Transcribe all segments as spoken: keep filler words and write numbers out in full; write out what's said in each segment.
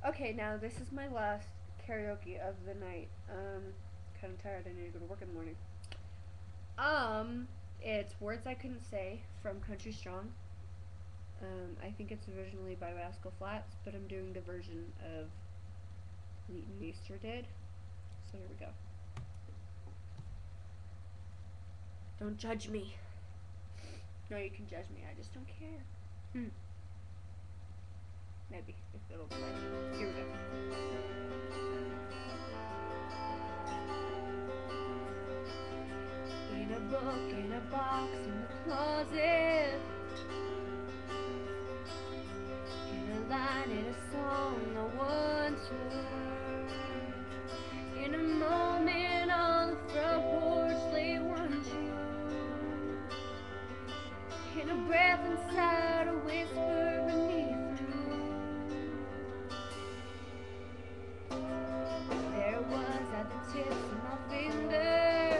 Okay, now this is my last karaoke of the night. Um, kind of tired. I need to go to work in the morning. Um, it's Words I Couldn't Say from Country Strong. Um, I think it's originally by Rascal Flatts, but I'm doing the version of Leighton Meester did. So here we go. Don't judge me. No, you can judge me. I just don't care. Hmm. Maybe if it'll play. Here we go. In a book, in a box, in the closet. In a line, in a song I once heard. In a moment on the front porch lay one tune. In a breath inside, a whisper beneath the moon. There was at the tips of my fingers.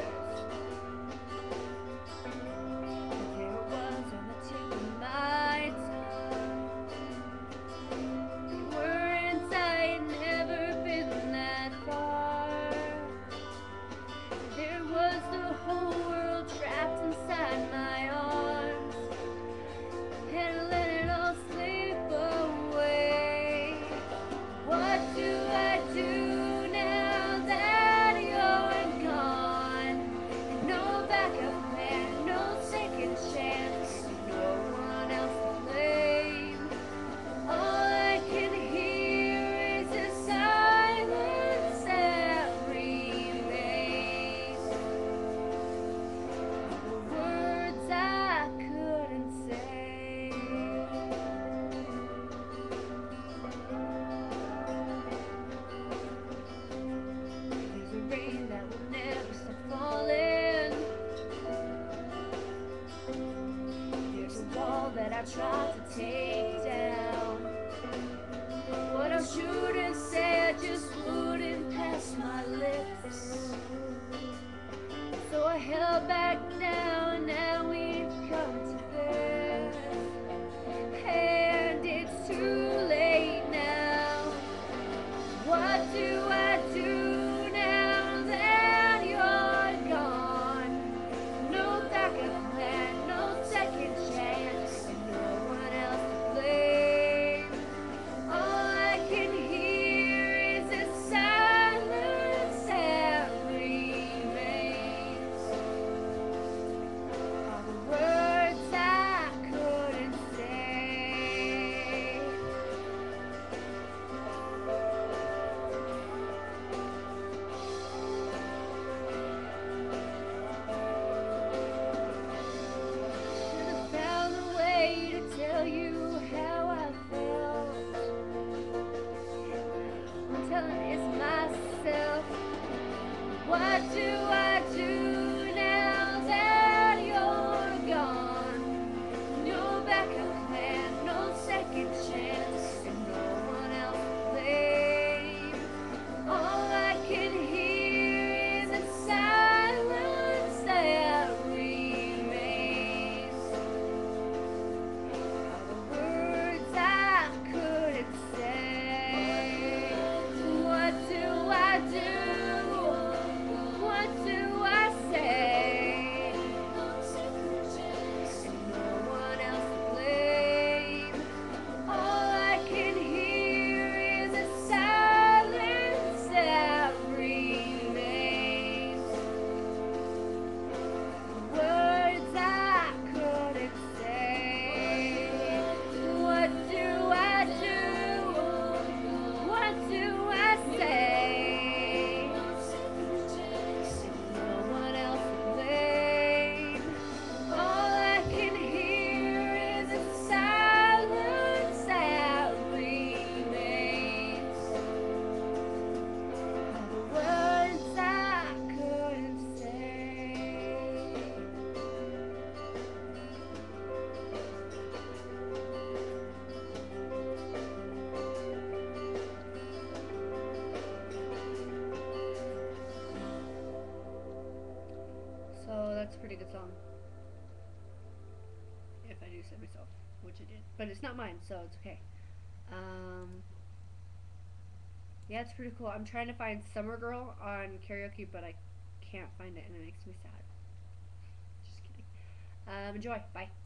There was on the tip of my tongue. You weren't, I had never been that far. There was the whole world trapped inside my arms. And let it all slip away. What do I do now that you're gone? And no backup plan, no second chance, no one else to blame. All I can hear is the silence that remains. The words I couldn't say. There's a rain that will never stop falling. There's a wall that I tried to take down. What I should have said just wouldn't pass my lips. So I held back down, now we've come to this. And it's too late now. What do I do now that you're gone? No backup plan, no second chance, and no one else to blame. All I can hear is the silence that remains. All the words I couldn't say. Should have found a way to tell you how I felt. I'm telling it's myself. What do I do now that you're gone? No backup plan, no second chance, and no one else to blame. All I can hear is a silence that remains. All the words I couldn't say. What do I do? What do I say? And no one else to blame. All I can hear is a silence that remains. Words I couldn't say. What do I do? What do I say? No one else to blame. All I can hear is a silence that remains. All the words I couldn't say. So that's a pretty good song. If I do say myself, which I did. But it's not mine, so it's okay. Um, Yeah, it's pretty cool. I'm trying to find Summer Girl on karaoke, but I can't find it, and it makes me sad. Just kidding. Um, enjoy. Bye.